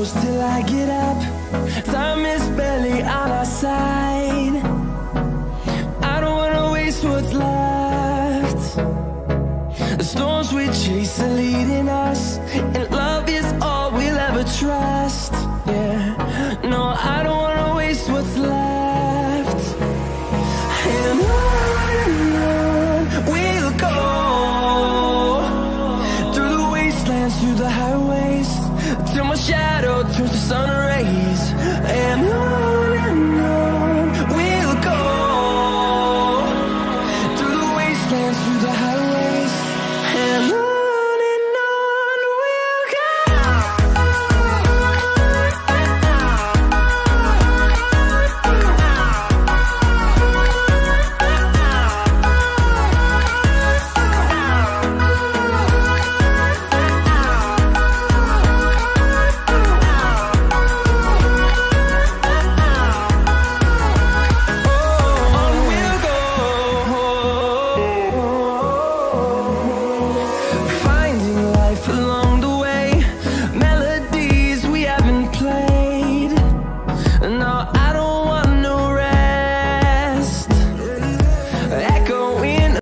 close till I get up. Time is barely on our side. I don't wanna waste what's left. The storms we chase are leading us.